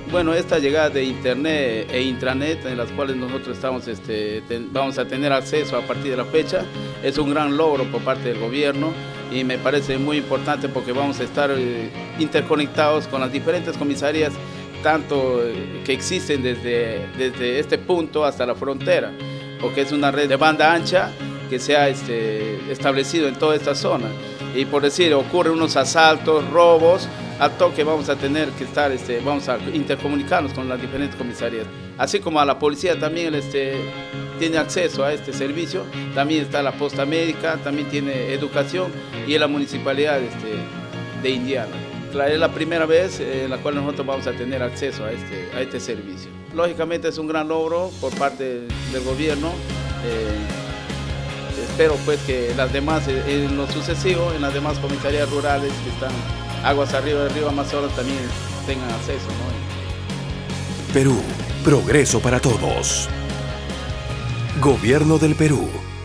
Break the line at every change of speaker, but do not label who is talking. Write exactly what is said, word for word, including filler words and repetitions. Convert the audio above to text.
Bueno, esta llegada de internet e intranet, en las cuales nosotros estamos, este, ten, vamos a tener acceso a partir de la fecha, es un gran logro por parte del gobierno y me parece muy importante porque vamos a estar eh, interconectados con las diferentes comisarías, tanto eh, que existen desde, desde este punto hasta la frontera, porque es una red de banda ancha que se ha este, establecido en toda esta zona. Y por decir, ocurren unos asaltos, robos, al toque vamos a tener que estar, este, vamos a intercomunicarnos con las diferentes comisarías. Así como a la policía también este, tiene acceso a este servicio, también está la posta médica, también tiene educación y en la municipalidad este, de Indiana. Es la primera vez en la cual nosotros vamos a tener acceso a este, a este servicio. Lógicamente es un gran logro por parte del gobierno. Eh, Espero pues que las demás, en lo sucesivo, en las demás comisarías rurales que están aguas arriba del río Amazonas también tengan acceso, ¿no?
Perú, progreso para todos. Gobierno del Perú.